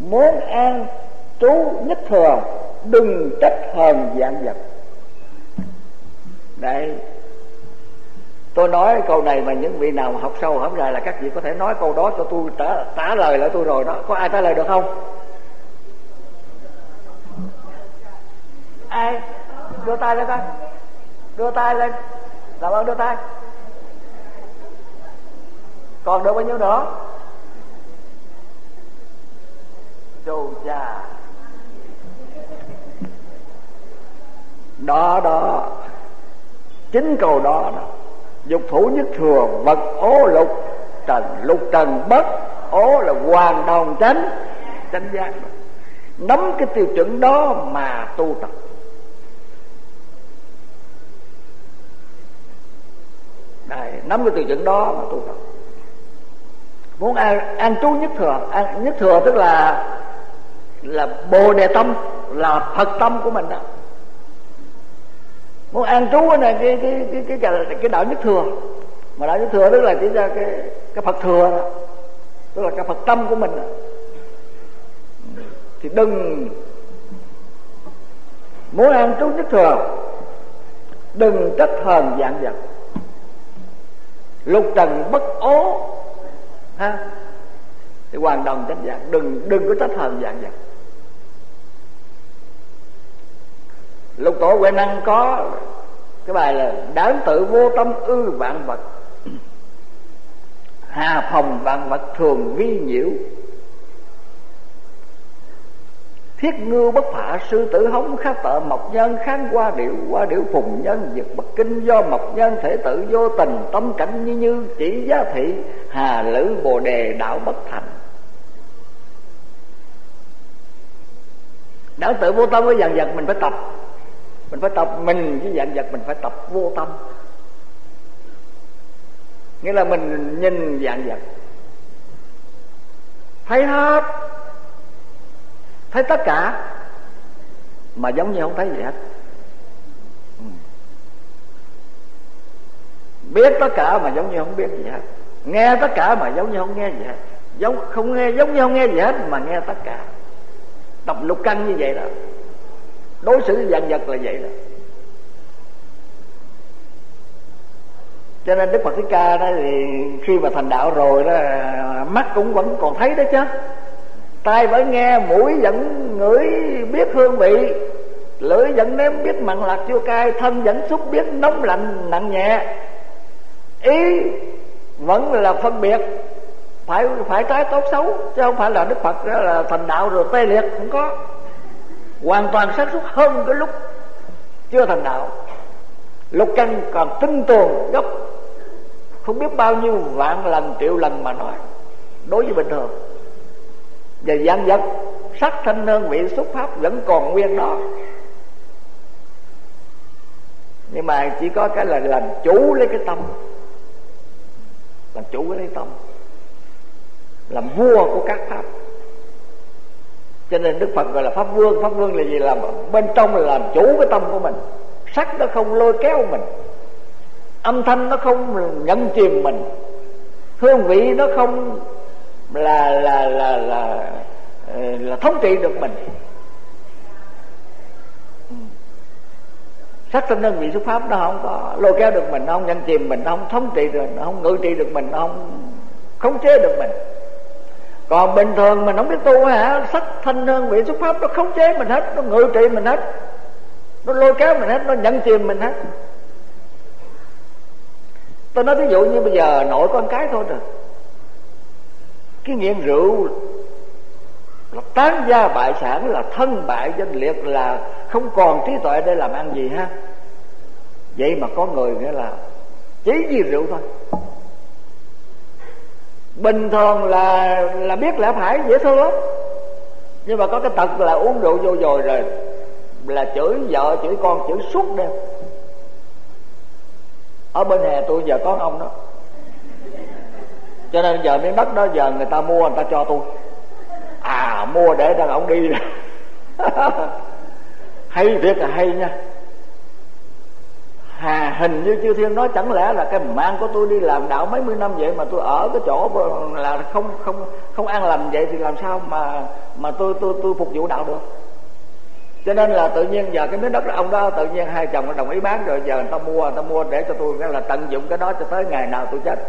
muốn an trú nhất thừa, đừng trách hờn vạn vật. Đấy, tôi nói câu này mà những vị nào mà học sâu học dài là các vị có thể nói câu đó cho tôi, trả lời lại tôi rồi đó. Có ai trả lời được không? Ai? Đưa tay lên coi. Đưa tay lên. Làm ơn đưa tay. Còn được bao nhiêu nữa? Chù chà. Đó. Chính câu đó đó. Dục thủ nhất thừa, vật ố lục trần bất ố là hoàn đồng chánh giác. Nắm cái tiêu chuẩn đó mà tu tập. Đấy, nắm cái tiêu chuẩn đó mà tu tập. Muốn an trú nhất thừa, nhất thừa tức là Bồ Đề tâm, là Phật tâm của mình đó. Muốn an trú cái này cái đạo nhất thừa. Mà đạo nhất thừa tức là chỉ ra cái Phật thừa đó, tức là cái Phật tâm của mình đó. Thì đừng muốn an trú nhất thừa, đừng trách hờn vạn vật. Lục trần bất ố ha, thì hoàn đồng trách giác. Đừng có trách hờn vạn vật. Lục tổ Huệ Năng có cái bài là đáng tự vô tâm ư vạn vật, hà phòng vạn vật thường vi nhiễu. Thiết ngưu bất phả sư tử hống, khá tợ mộc nhân kháng qua điệu phùng nhân diệt bất kinh. Do mộc nhân thể tự vô tình, tâm cảnh như chỉ giá thị, hà lữ bồ đề đạo bất thành. Đáng tự vô tâm với vạn vật mình phải tập. Mình phải tập mình với vạn vật, mình phải tập vô tâm. Nghĩa là mình nhìn vạn vật, thấy hết, thấy tất cả, mà giống như không thấy gì hết. Biết tất cả mà giống như không biết gì hết. Nghe tất cả mà giống như không nghe gì hết. Giống như không nghe gì hết mà nghe tất cả. Tập lục căn như vậy đó. Đối xử với vạn vật là vậy đó. Cho nên Đức Phật Thích Ca đó thì khi mà thành đạo rồi đó, mắt cũng vẫn còn thấy đó chứ, tai vẫn nghe, mũi vẫn ngửi biết hương vị, lưỡi vẫn nếm biết mặn lạc chua cay, thân vẫn xúc biết nóng lạnh nặng nhẹ, ý vẫn là phân biệt phải trái tốt xấu, chứ không phải là Đức Phật đó là thành đạo rồi tê liệt, không có. Hoàn toàn sáng suốt hơn cái lúc chưa thành đạo. Lục căn còn tinh tường gấp không biết bao nhiêu vạn lần triệu lần mà nói đối với bình thường. Và vạn vật sắc thanh hương vị xúc pháp vẫn còn nguyên đó, nhưng mà chỉ có cái là làm chủ lấy cái tâm, làm chủ lấy tâm, làm vua của các pháp. Cho nên Đức Phật gọi là Pháp Vương. Pháp Vương là gì? Là bên trong là làm chủ cái tâm của mình. Sắc nó không lôi kéo mình, âm thanh nó không nhấn chìm mình, hương vị nó không là thống trị được mình. Sắc thanh hương vị xúc pháp nó không có lôi kéo được mình, nó không nhấn chìm mình, nó không thống trị được, nó không ngự trị được mình, nó không khống chế được mình. Còn bình thường mình không biết tu hả, sắc thanh hương vị xúc pháp nó khống chế mình hết, nó ngự trị mình hết, nó lôi kéo mình hết, nó nhận chìm mình hết. Tôi nói ví dụ như bây giờ nội con cái thôi rồi, cái nghiện rượu là tán gia bại sản, là thân bại danh liệt, là không còn trí tuệ để làm ăn gì ha. Vậy mà có người nghĩa là chỉ vì rượu thôi. Bình thường là biết lẽ phải dễ thương lắm, nhưng mà có cái tật là uống rượu vô rồi là chửi vợ chửi con chửi suốt đêm. Ở bên hè tôi giờ có ông đó, cho nên giờ miếng đất đó giờ người ta mua, người ta cho tôi. Mua để cho ông đi. Hay thiệt là hay nha, hình như chư thiên nói chẳng lẽ là cái mạng của tôi đi làm đạo mấy mươi năm vậy mà tôi ở cái chỗ là không an lành vậy thì làm sao mà tôi phục vụ đạo được. Cho nên là tự nhiên giờ cái miếng đất ông đó tự nhiên hai chồng nó đồng ý bán rồi, giờ người ta mua để cho tôi cái là tận dụng cái đó cho tới ngày nào tôi chết.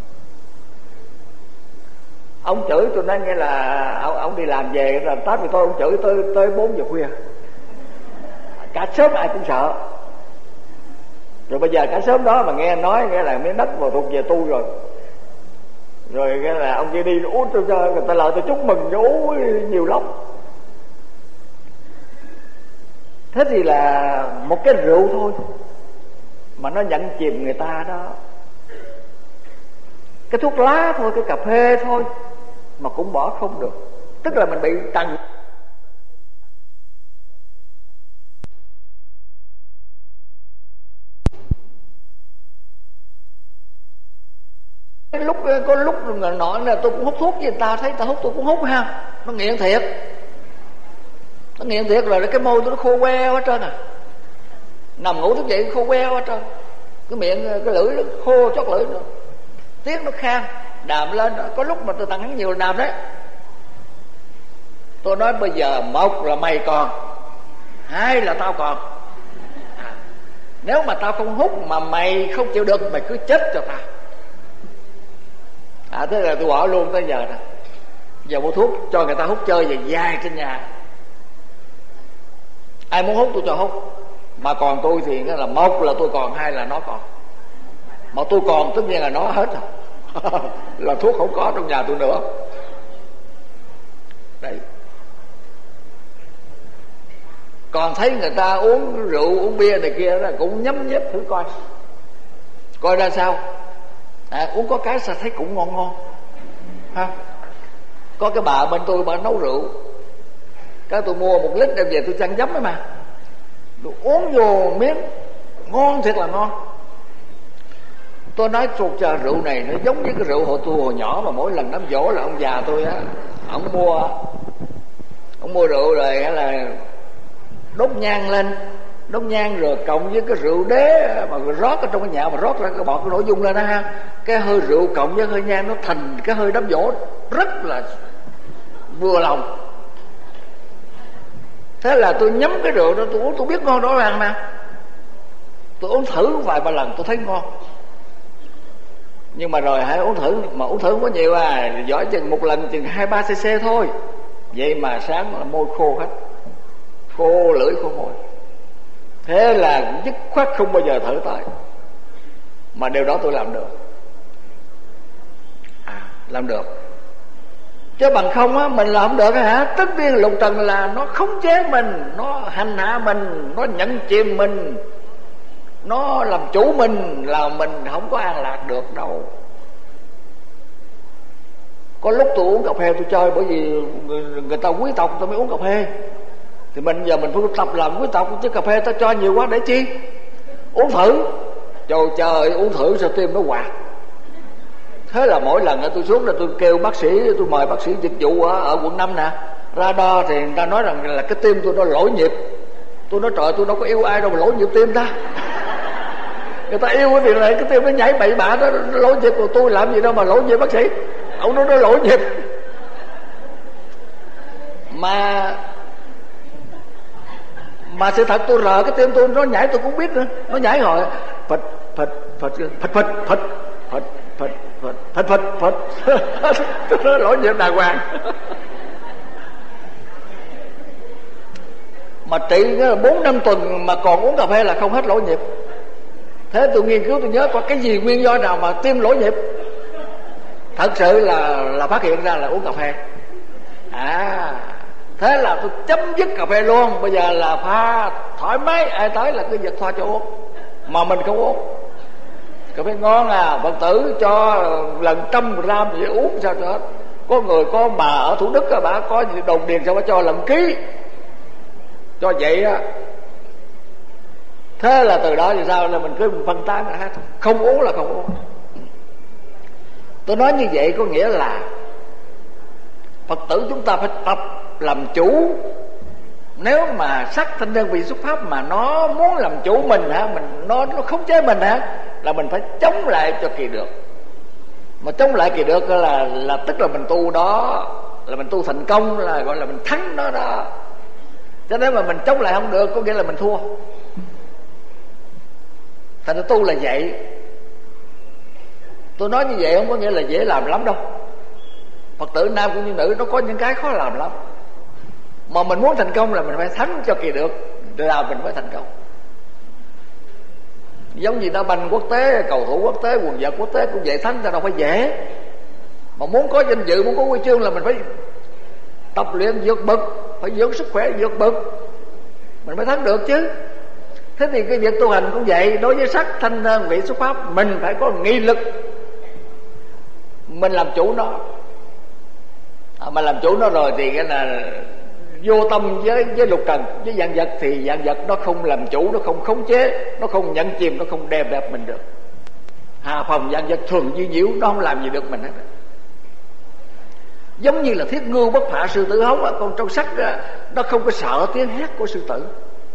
Ông chửi tôi nói nghe là ông đi làm về là Tết thì tôi ông chửi tới 4 giờ khuya, cả sớm ai cũng sợ. Rồi bây giờ cả sớm đó mà nghe nói nghe là miếng đất vào thuộc về tôi rồi cái là ông kia đi uống tôi cho người ta lời tôi chúc mừng cho nhiều lắm. Thế thì là một cái rượu thôi mà nó nhận chìm người ta đó, cái thuốc lá thôi, cái cà phê thôi mà cũng bỏ không được. Tức là mình bị trần. Có lúc nọ là tôi cũng hút thuốc với người ta, thấy ta hút tôi cũng hút ha, nó nghiện thiệt. Nó nghiện thiệt rồi cái môi tôi nó khô queo hết trơn à, nằm ngủ thức dậy khô queo hết trơn, cái miệng cái lưỡi nó khô chót lưỡi nữa, tiếng nó khan, đàm lên. Có lúc mà tôi tặng hắn nhiều đàm đấy. Tôi nói bây giờ một là mày còn, hai là tao còn. Nếu mà tao không hút mà mày không chịu được, mày cứ chết cho tao. Thế là tôi bỏ luôn tới giờ nè. Giờ mua thuốc cho người ta hút chơi về dài trên nhà. Ai muốn hút tôi cho hút. Mà còn tôi thì là một là tôi còn, hai là nó còn. Mà tôi còn tất nhiên là nó hết rồi. Là thuốc không có trong nhà tôi nữa. Đấy. Còn thấy người ta uống rượu uống bia này kia là cũng nhấm nhếp thử coi ra sao. Uống có cái sao thấy cũng ngon ngon ha. Có cái bà bên tôi bà nấu rượu, cái tôi mua 1 lít đem về tôi chăn giấm ấy mà, tôi uống vô miếng ngon thiệt là ngon. Tôi nói chuột chờ rượu này nó giống như cái rượu hồi nhỏ mà mỗi lần đám giỗ là ông già tôi á, ông mua rượu rồi là đốt nhang lên, đốt nhang rồi cộng với cái rượu đế mà rót ở trong cái nhà mà rót ra cái bọt cái nội dung lên đó ha, cái hơi rượu cộng với hơi nhang nó thành cái hơi đám giỗ rất là vừa lòng. Thế là tôi nhắm cái rượu đó tôi uống, tôi biết ngon rõ ràng mà, tôi uống thử vài ba lần tôi thấy ngon. Nhưng mà rồi hãy uống thử, mà uống thử không có nhiều giỏi chừng một lần chừng 2-3 cc thôi. Vậy mà sáng là môi khô hết, khô lưỡi khô môi. Thế là dứt khoát không bao giờ thử tới. Mà điều đó tôi làm được. Làm được. Chứ bằng không á, mình làm được hả? Tất nhiên lục trần là nó khống chế mình, nó hành hạ mình, nó nhận chìm mình, nó làm chủ mình, là mình không có an lạc được đâu. Có lúc tôi uống cà phê tôi chơi, bởi vì người ta quý tộc tôi mới uống cà phê. Thì giờ mình phải tập làm quý tộc, chứ cà phê ta cho nhiều quá để chi? Uống thử. Trời uống thử sao tim nó quạt. Thế là mỗi lần tôi xuống là tôi kêu bác sĩ, tôi mời bác sĩ dịch vụ ở quận 5 nè, ra đo thì người ta nói rằng là cái tim tôi nó lỗi nhịp. Tôi nói trời, tôi đâu có yêu ai đâu mà lỗi nhịp tim ta. Người ta yêu cái việc này, cái tim nó nhảy bậy bạ đó, nó lỗi nhịp, của tôi làm gì đâu mà lỗi nhịp bác sĩ. Ông nói nó lỗi nhịp. Mà sự thật tôi rờ cái tim tôi nó nhảy tôi cũng biết nữa, nó nhảy hồi phật phật phật phật phật phật phật phật phật phật phật phật nó lỗi nhịp đàng hoàng. Mà trị 4-5 tuần mà còn uống cà phê là không hết lỗi nhịp. Thế tôi nghiên cứu tôi nhớ có cái gì nguyên do nào mà tim lỗi nhịp. Thật sự là phát hiện ra là uống cà phê. Thế là tôi chấm dứt cà phê luôn. Bây giờ là pha thoải mái, ai tới là cứ giật thoa cho uống. Mà mình không uống. Cà phê ngon Phật tử cho lần 100 gram vậy uống sao cho hết. Có bà ở Thủ Đức bà có đồng điền sao bà cho lần ký. Cho vậy á. Thế là từ đó thì sao là mình cứ phân tán ra hết. Không uống là không uống. Tôi nói như vậy có nghĩa là Phật tử chúng ta phải tập làm chủ Nếu mà sắc thanh đơn vị xuất pháp mà nó muốn làm chủ mình hả, nó khống chế mình hả, là mình phải chống lại cho kỳ được. Mà chống lại kỳ được là tức là mình tu đó, là mình tu thành công, là gọi là mình thắng nó đó. Cho nên mà mình chống lại không được có nghĩa là mình thua. Thành ra tu là vậy. Tôi nói như vậy không có nghĩa là dễ làm lắm đâu. Phật tử nam cũng như nữ nó có những cái khó làm lắm. Mà mình muốn thành công là mình phải thắng cho kỳ được, là mình mới thành công. Giống như đá banh quốc tế, cầu thủ quốc tế, quần vợt quốc tế cũng vậy, thắng ra đâu phải dễ. Mà muốn có danh dự, muốn có huy chương là mình phải tập luyện vượt bậc, phải dưỡng sức khỏe vượt bậc, mình mới thắng được chứ. Thế thì cái việc tu hành cũng vậy. Đối với sắc thanh đơn vị xuất pháp, mình phải có nghị lực, mình làm chủ nó. Mà làm chủ nó rồi thì cái là vô tâm với lục trần, với vạn vật, thì vạn vật nó không làm chủ, nó không khống chế, nó không nhận chìm, nó không đè bẹp mình được. Hà phòng vạn vật thường duy nhiễu, nó không làm gì được mình hết. Giống như là thiết ngưu bất phạ sư tử hống, con trâu sắt nó không có sợ tiếng hét của sư tử.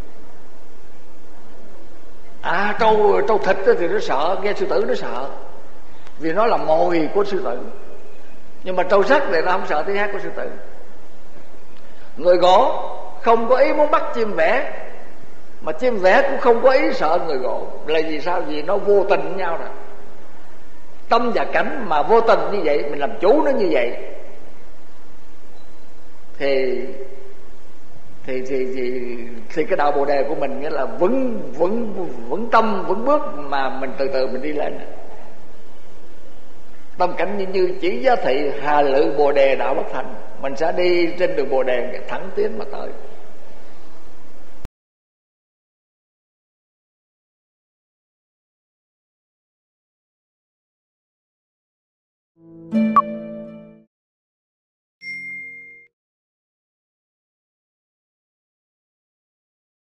Trâu thịt thì nó sợ, nghe sư tử nó sợ, vì nó là mồi của sư tử. Nhưng mà trâu sắt thì nó không sợ tiếng hét của sư tử. Người gỗ không có ý muốn bắt chim vẽ, mà chim vẽ cũng không có ý sợ người gỗ. Là vì sao? Vì nó vô tình với nhau rồi. Tâm và cảnh mà vô tình như vậy, mình làm chủ nó như vậy, thì cái đạo Bồ đề của mình nghĩa là vững tâm, vững bước, mà mình từ từ mình đi lên. Tâm cảnh như chỉ giá thị hà lự Bồ đề đạo bất thành, mình sẽ đi trên đường Bồ đề thẳng tiến mà tới.